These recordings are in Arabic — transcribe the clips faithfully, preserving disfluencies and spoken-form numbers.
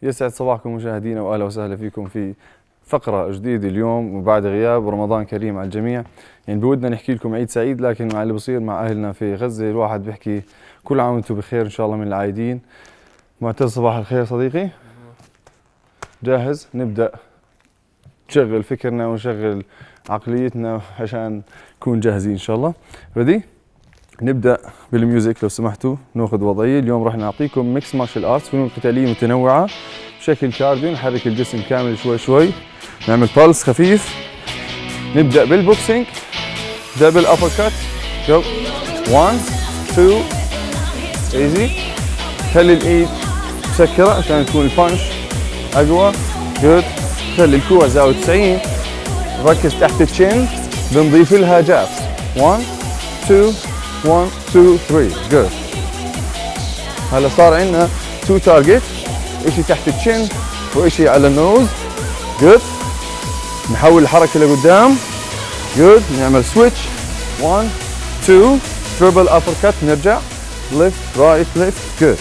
يسعد صباحكم مشاهدينا واهلا وسهلا فيكم في فقرة جديدة اليوم وبعد غياب رمضان كريم على الجميع. يعني بودنا نحكي لكم عيد سعيد، لكن مع اللي بصير مع اهلنا في غزة الواحد بيحكي كل عام وانتم بخير ان شاء الله من العايدين. معتز صباح الخير صديقي. جاهز نبدأ نشغل فكرنا ونشغل عقليتنا عشان نكون جاهزين ان شاء الله. ريدي؟ نبدأ بالميوزك لو سمحتوا، ناخذ وضعية. اليوم راح نعطيكم ميكس مارشال ارتس، فنون قتالية متنوعة بشكل كارديو، نحرك الجسم كامل شوي شوي، نعمل بالس خفيف. نبدأ بالبوكسينج، دبل ابر كات، جو واحد اثنين ايزي. خلي الايد مسكرة عشان تكون البانش اقوى. جود. خلي الكوع زاوية تسعين، ركز تحت التشين، بنضيف لها جابس. واحد اثنين واحد اثنين ثلاثة. جود. هلا صار عندنا تو تارجت، اشي تحت التشين واشي على النوز. جود. نحول الحركة لقدام. جود. نعمل سويتش. واحد اثنين تريبل ابر كات، نرجع ليفت رايت ليفت. جود.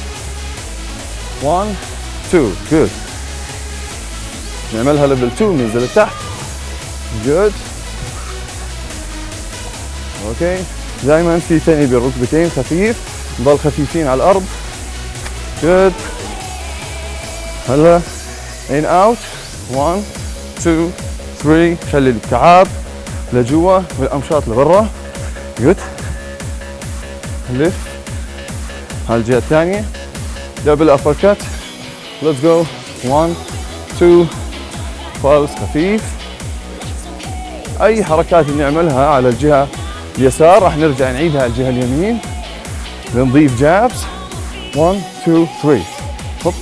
واحد اثنين. جود. نعملها ليفل اثنين، ننزل لتحت. جود. اوكي. دائما في ثاني بالركبتين خفيف، نضل خفيفين على الارض. جود. هلا ان اوت. واحد اثنين ثلاثة. خلي الكعاب لجوا والامشاط لبرا. جود. لف على الجهه الثانيه، دبل ابر كات. ليتس جو. واحد اثنين بالس خفيف. اي حركات بنعملها على الجهه اليسار راح نرجع نعيدها على الجهه اليمين. بنضيف جابس. واحد اثنين ثلاثة. هوب.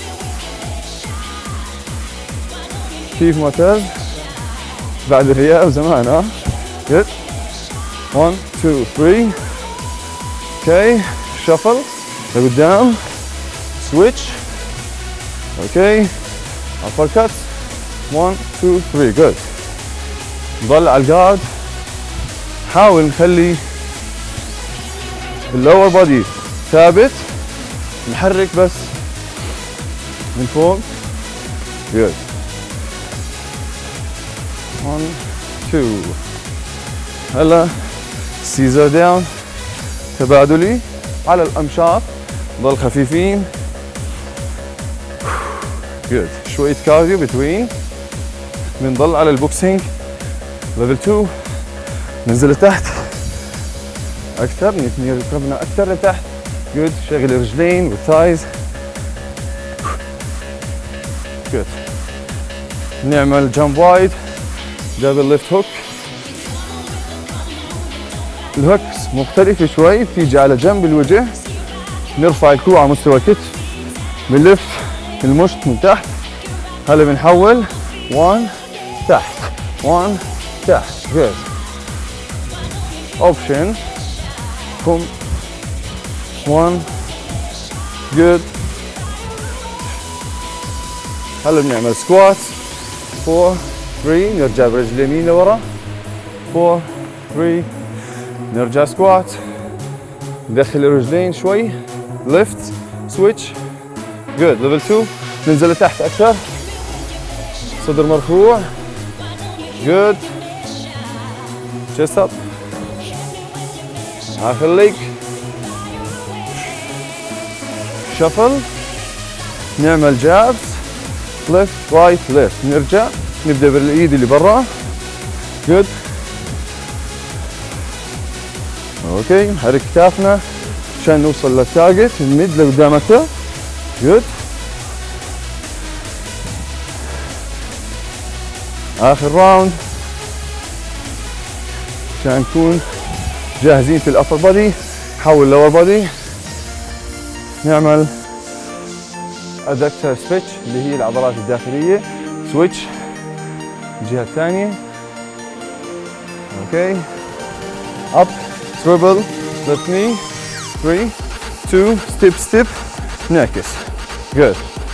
كيف معتز؟ بعد الغياب زمان ها؟ جد. واحد اثنين ثلاثة. اوكي. شفل لقدام. سويتش. اوكي. ابر كات. واحد اثنين ثلاثة. جود. نضل على الجارد. حاول نخلي اللور بودي ثابت، نحرك بس من فوق. جود. واحد اثنين. هلا سيزر داون تبادلي على الامشاط، نضل خفيفين. جود. شوية كارديو بتوين. بنضل على البوكسينج ليفل اثنين، ننزل لتحت اكثر، نثني ركبنا اكثر لتحت. جود. شغل الرجلين والثايز. جود. نعمل جامب وايد، دبل ليفت هوك. الهوكس مختلفة شوي، بتيجي على جنب الوجه، نرفع الكوع على مستوى الكتف، بنلف المشط من تحت. هلا بنحول. واحد تحت، واحد تحت. جود. اوبشن. كم. واحد. جود. هلا بنعمل سكوات. أربعة ثلاثة. نرجع برجل اليمين لورا. أربعة ثلاثة. نرجع سكوات. ندخل الرجلين شوي. ليفت. سويتش. جود. ليفل اثنين. ننزل لتحت اكثر. صدر مرفوع. جود. chest up. اخر ليك. شفل. نعمل جابس. ليفت رايت ليفت. نرجع نبدا بالايد اللي برا. جود. اوكي. نحرك كتافنا عشان نوصل للتارجت. نمد لقدام اكثر. جود. اخر راوند عشان نكون جاهزين في الابر بودي. حول لور بودي. نعمل ادكتر سويتش اللي هي العضلات الداخليه. سويتش الجهه الثانيه. اوكي. اب تريبل ليفت ني. ثلاثة اثنين ستيب ستيب. نعكس. جود.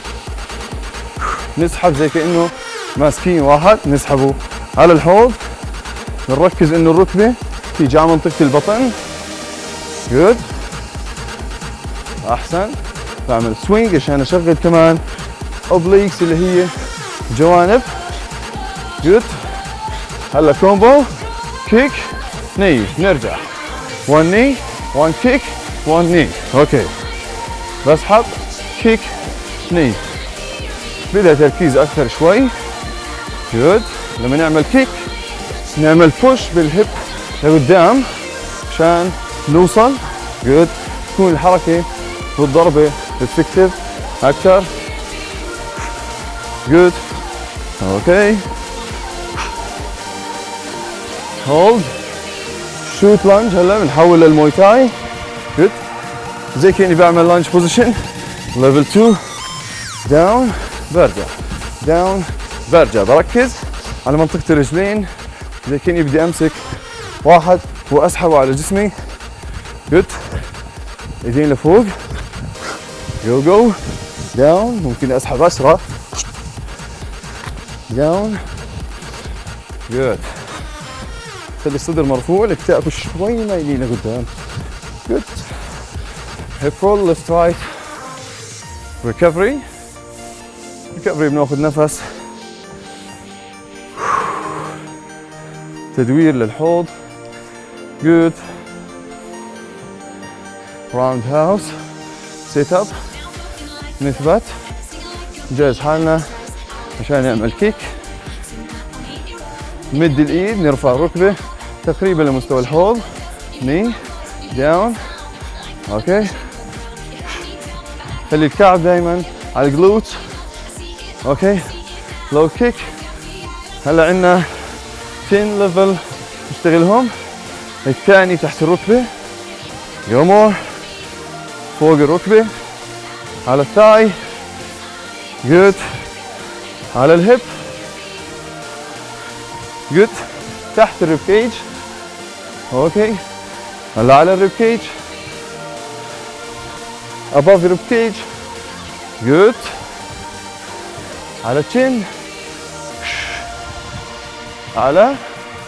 نسحب زي كانه ماسكين واحد، نسحبه على الحوض. نركز انه الركبه تيجي على منطقه البطن. جود. احسن. بعمل سوينج عشان اشغل كمان اوبليكس اللي هي جوانب. جود. هلا كومبو كيك ني. نرجع one knee one kick one knee. اوكي بسحب كيك ني. بدها تركيز اكثر شوي. جود. لما نعمل كيك نعمل بوش بالهيب لقدام عشان نوصل. جود. تكون الحركه والضربه افكتيف اكثر. جود. اوكي. هولد. شوت لانج. هلا بنحول للموي تاي. جود. زي كاني بعمل لانج بوزيشن. ليفل اثنين. داون برجع داون برجع. بركز على منطقة الرجلين زي كاني بدي امسك واحد واسحبه على جسمي. جود. ايدين لفوق. جو جو. داون. ممكن اسحب اسرع. داون. جود. خلي الصدر مرفوع. الكتاف شوي مايلين لقدام. جود. هيب رول ليفت رايت. ريكفري. ريكفري بناخذ نفس. تدوير للحوض. جود. راوند هاوس. سيت اب. نثبت. نجهز حالنا عشان نعمل كيك. نمد الايد نرفع الركبه تقريبا لمستوى الحوض. ني. داون. اوكي. خلي الكعب دائما على الجلوت. اوكي. لو كيك. هلا عندنا عشرة ليفل نشتغلهم. الثاني تحت الركبه. يومور. فوق الركبه. على الثاي. جود. على الهيب. جود. تحت الريب كيج. اوكي. هلا على الريب كيج. above الريب كيج. جود. على الشين. على.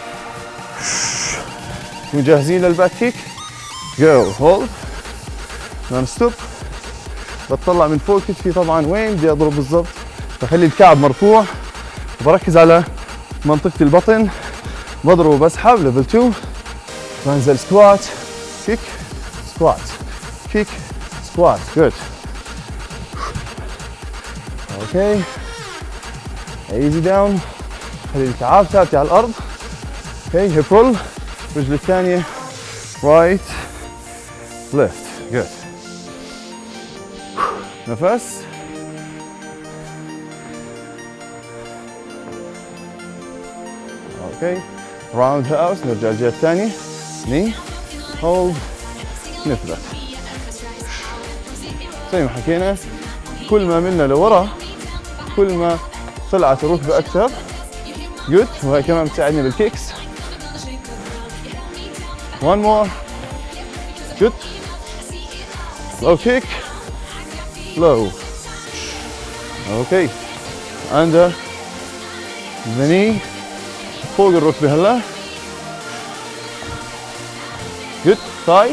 مجهزين للباك كيك. جو. هولد. نون ستوب. بطلع من فوق كتفي طبعا وين بدي اضرب بالضبط. بخلي الكعب مرفوع وبركز على منطقة البطن. بضرب وبسحب. ليفل اثنين. بنزل سكوات كيك سكوات كيك سكوات. جود. اوكي. ايزي داون. خلي الكعاب ثابتة على الارض. اوكي. هيب رول. الرجل الثانية رايت ليفت. جود. نفس. اوكي. راوند هاوس. نرجع الجهة الثانية. ني. هولد. نثبت. زي ما حكينا كل ما ملنا لورا كل ما طلعت الركبة أكثر. جود. وهي كمان بتساعدني بالكيكس. one more. good. low kick. low. okay. under the knee. فوق الركبة هلا. good. thigh.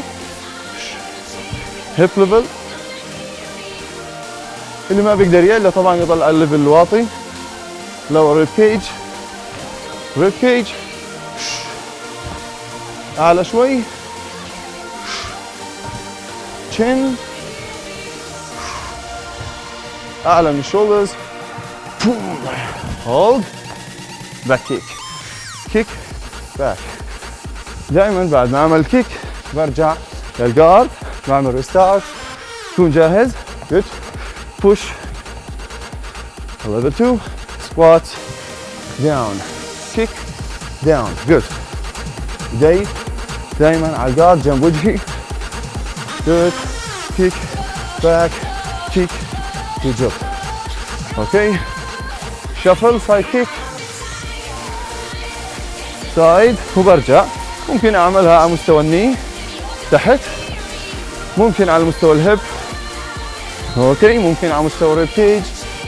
hip level. اللي ما بيقدر يلا طبعا يضل على الليفل الواطي. lower rib cage. rib cage. أعلى شوي. chin. أعلى من shoulders. hold. back kick. kick. back. دائما بعد ما أعمل كيك برجع للجارد بعمل ريستارت. تكون جاهز. good. push. level two. squat. down. kick. down. good. ايدي دائما على الجارد جنب وجهي. good. kick. back. kick. good job. اوكي. shuffle side kick. side وبرجع. ممكن اعملها على مستوى الني تحت. ممكن على مستوى الهب. اوكي. ممكن على مستوى الريب كيج.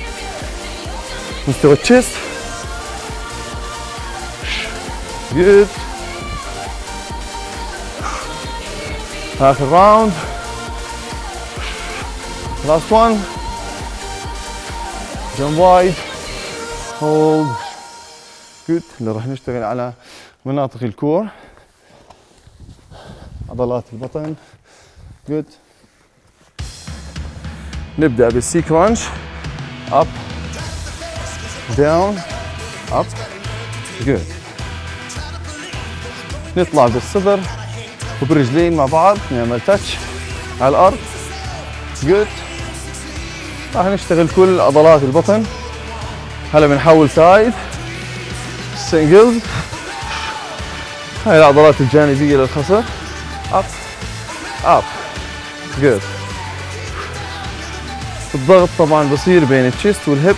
مستوى التشست. good. آخر راوند. last one. jump wide, hold, good. اللي راح نشتغل على مناطق الكور، عضلات البطن، good. نبدأ بالسي كرانش، up, down, up, good. نطلع بالصدر وبرجلين مع بعض، نعمل تاتش على الأرض، good. راح نشتغل كل عضلات البطن. هلا بنحول سايد سنجلز، هاي العضلات الجانبية للخصر، up, up, good. الضغط طبعا بصير بين الشيست والهيب.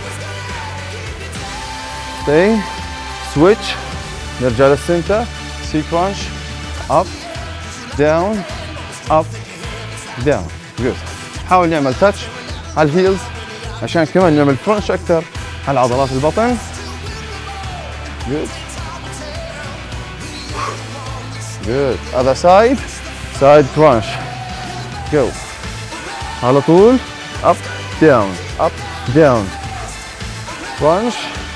stay, switch، نرجع للسنتر، سي كرانش، up, down, up, down, good. حاول نعمل تاتش على الهيلز عشان كمان نعمل كرانش أكثر على عضلات البطن. good. good. other side, side crunch. go. على طول up, down, up, down. crunch.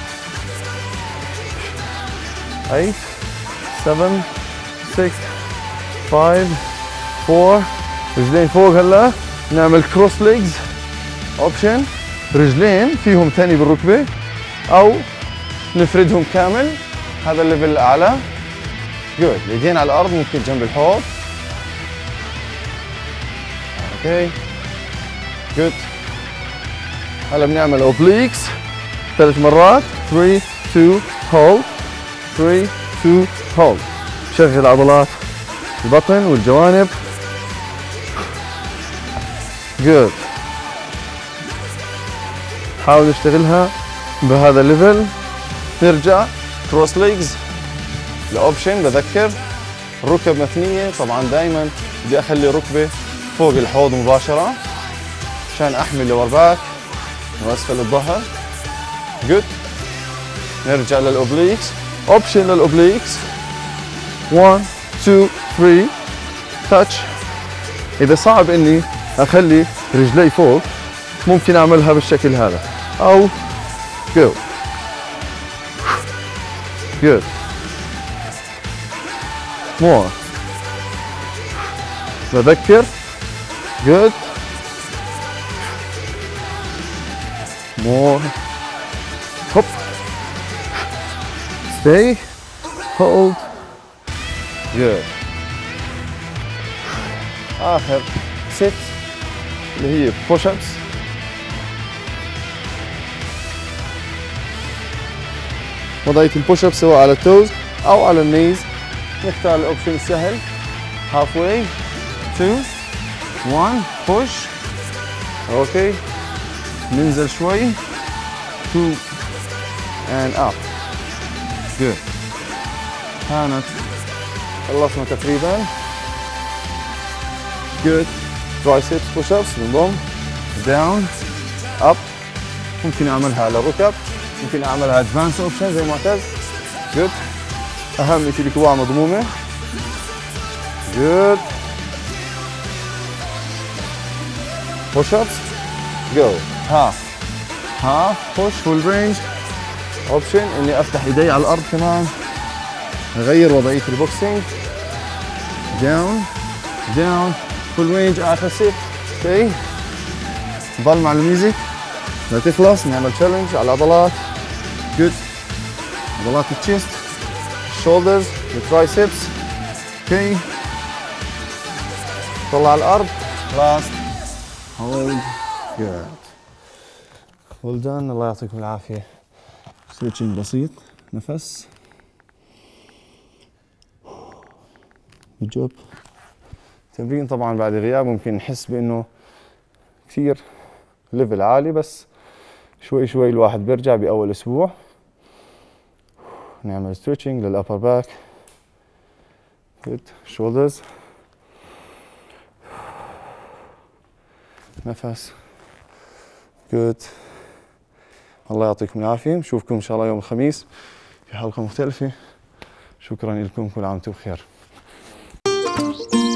eight, seven, six, five, four. رجلين فوق. هلا نعمل كروس ليجز اوبشن، رجلين فيهم ثاني بالركبة او نفردهم كامل، هذا الليفل الاعلى. جود. الايدين على الارض ممكن جنب الحوض. اوكي جود. هلا بنعمل اوبليكس ثلاث مرات. ثلاثة اثنين هولد، ثلاثة اثنين هولد. شغل عضلات البطن والجوانب. جود. حاول نشتغلها بهذا الليفل. نرجع كروس ليجز الاوبشن. بذكر الركب مثنية، طبعا دائما بدي اخلي ركبة فوق الحوض مباشرة عشان احمي لور باك واسفل الظهر. جود. نرجع للاوبليكس اوبشن للاوبليكس. واحد اثنين ثلاثة تاتش. اذا صعب اني اخلي رجلي فوق ممكن اعملها بالشكل هذا او جو. good. more. بذكر. good. more. hop. stay. hold. good. آخر ست اللي هي push ups. وضعية البوش اب سواء على التوز او على النيز. نختار الاوبشن السهل. half way, two, one, push. اوكي. ننزل شوي. two and up. good. كانت خلصنا تقريبا. good. triceps push ups بنضم down up. ممكن اعملها على الركب، ممكن اعملها ادفانس اوبشن زي معتز. جود. اهم شيء الكوع مضمومه. جود. بوش ابس. جو. هاف هاف بوش فول رينج اوبشن. اني افتح ايدي على الارض كمان. اغير وضعيه البوكسينج. داون داون فول رينج. اخر ست. اوكي. ضل مع الميوزك لا تخلص. نعمل تشالنج على العضلات. جود. عضلات التشيست، الشولدرز، الترايسبس. اوكي. طلع على الارض. لاست. هولد. جود. ويل دان. الله يعطيكم العافيه. سويتشنج بسيط. نفس. جود جوب. تمرين طبعا بعد غياب ممكن نحس بانه كثير ليفل عالي، بس شوي شوي الواحد بيرجع بأول أسبوع. نعمل ستريتشنج للأبر باك. good. shoulders. نفس. good. الله يعطيكم العافية. نشوفكم إن شاء الله يوم الخميس في حلقة مختلفة. شكرا لكم. كل عام وانتم بخير.